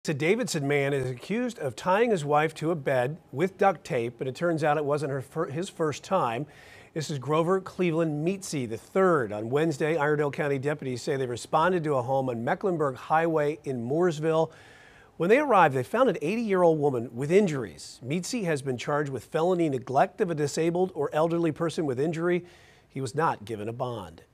A Davidson man is accused of tying his wife to a bed with duct tape, but it turns out it wasn't his first time. This is Grover Cleveland Meetsy III. On Wednesday, Iredell County deputies say they responded to a home on Mecklenburg Highway in Mooresville. When they arrived, they found an 80-year-old woman with injuries. Meetsy has been charged with felony neglect of a disabled or elderly person with injury. He was not given a bond.